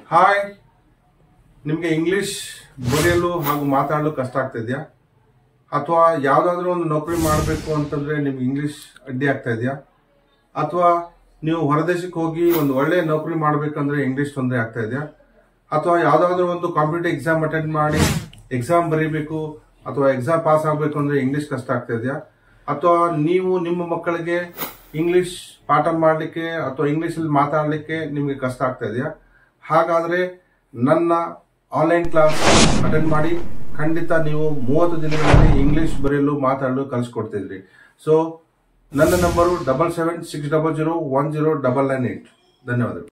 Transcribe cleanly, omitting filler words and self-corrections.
Hi, ನಿಮಗೆ English ಬರೆಯಲು ಹಾಗೂ ಮಾತಾಡಲು ಕಷ್ಟ ಆಗ್ತಿದ್ಯಾ? ಅಥವಾ ಯಾವುದಾದ್ರೂ ಒಂದು ನೌಕರಿ ಮಾಡಬೇಕು ಅಂತಂದ್ರೆ ನಿಮ್ಗೆ ಇಂಗ್ಲಿಷ್ ಅಡ್ಡಿ ಆಗ್ತಾ ಇದೆಯಾ? ಅಥವಾ ನೀವು ಹೊರದೇಶಕ್ಕೆ ಹೋಗಿ ಒಂದು ಒಳ್ಳೆ ನೌಕರಿ ಮಾಡಬೇಕಂದ್ರೆ ಇಂಗ್ಲಿಷ್ ತೊಂದರೆ ಆಗ್ತಾ ಇದೆಯಾ? ಅಥವಾ ಯಾವುದಾದ್ರೂ ಒಂದು ಕಾಂಪಿಟೇಟಿವ್ ಎಕ್ಸಾಮ್ ಅಟೆಂಡ್ ಮಾಡಿ ಎಕ್ಸಾಮ್ ಬರೀಬೇಕು ಅಥವಾ ಎಕ್ಸಾಮ್ ಪಾಸ್ ಆಗಬೇಕು ಅಂದ್ರೆ ಇಂಗ್ಲಿಷ್ ಕಷ್ಟ ಆಗ್ತಾ ಇದೆಯಾ? ಅಥವಾ ನೀವು ನಿಮ್ಮ ಮಕ್ಕಳಿಗೆ ಇಂಗ್ಲಿಷ್ ಪಾಠ ಮಾಡಲಿಕ್ಕೆ ಅಥವಾ ಇಂಗ್ಲಿಷ್ ಅಲ್ಲಿ ಮಾತಾಡಲಿಕ್ಕೆ ನಿಮಗೆ ಕಷ್ಟ ಆಗ್ತಾ ಇದೆಯಾ? ಹಾಗಾದ್ರೆ ನನ್ನ ಆನ್ಲೈನ್ ಕ್ಲಾಸ್ ಅಟೆಂಡ್ ಮಾಡಿ. ಖಂಡಿತ ನೀವು 30 ದಿನಗಳಲ್ಲಿ ಇಂಗ್ಲಿಷ್ ಬರೆಯಲು ಮಾತಾಡಲು ಕಲಿಸ್ಕೊಡ್ತಿದ್ರಿ. ಸೊ ನನ್ನ ನಂಬರು 7760010998. ಧನ್ಯವಾದಗಳು.